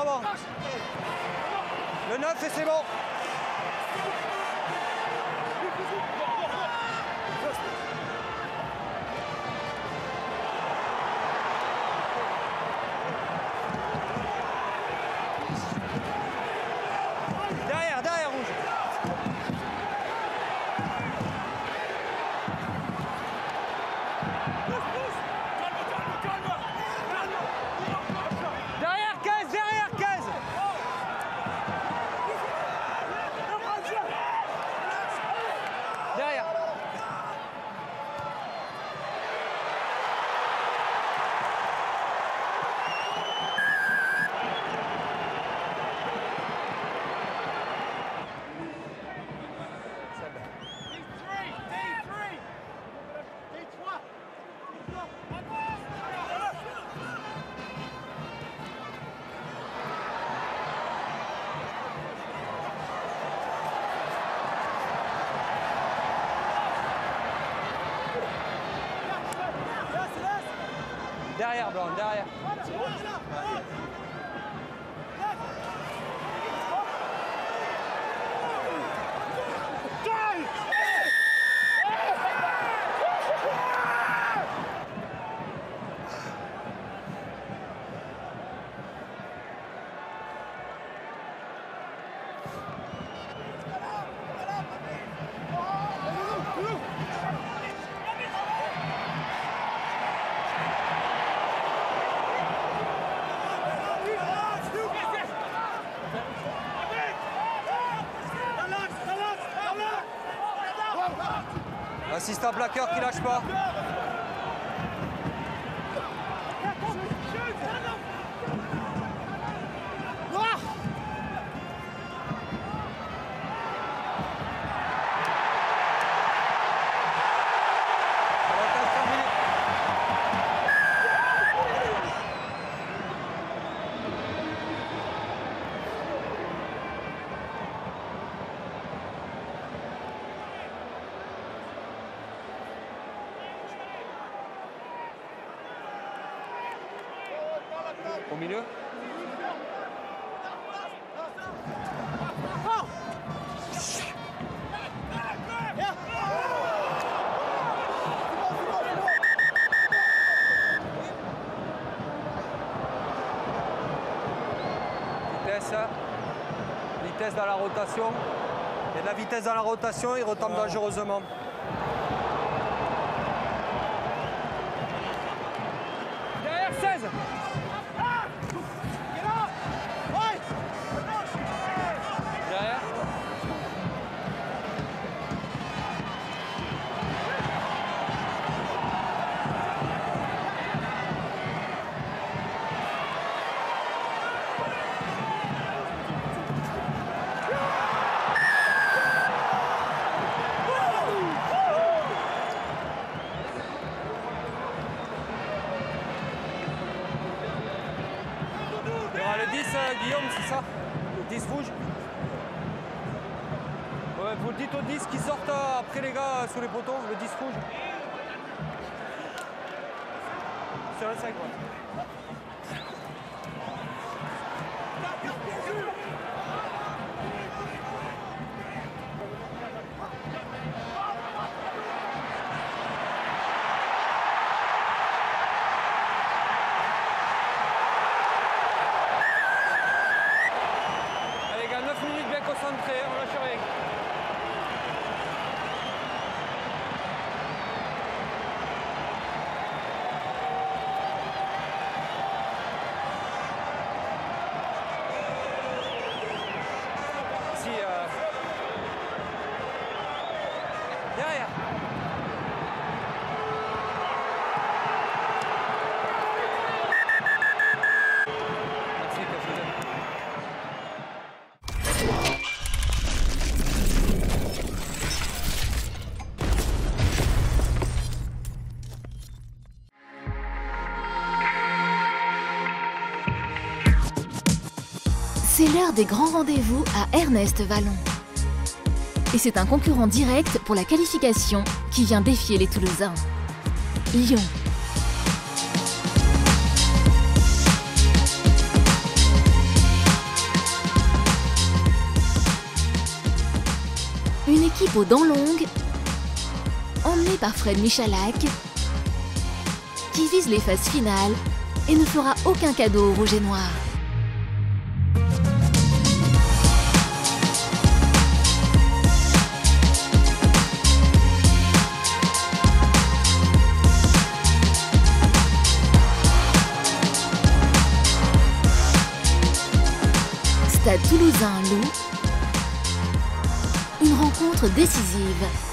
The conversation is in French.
avant. Le 9 et c'est bon. Derrière, rouge. Derrière 15, derrière 15. Derrière. Derrière, Blanc, derrière. Assistant plaqueur qui lâche pas. Au milieu. Vitesse dans la rotation. Il y a de la vitesse dans la rotation, il retombe dangereusement. Derrière 16. Derrière. Le 10, Guillaume, c'est ça? Le 10 rouge? Ouais, vous le dites au 10 qui sortent après les gars sous les poteaux, le 10 rouge. Sur le 5, ouais. Concentré, on lâche rien. Ici, derrière. C'est l'heure des grands rendez-vous à Ernest Vallon. Et c'est un concurrent direct pour la qualification qui vient défier les Toulousains. Lyon. aux dents longues, emmené par Fred Michalak, qui vise les phases finales et ne fera aucun cadeau aux rouges et noirs. Stade Toulousain Loup, une rencontre décisive.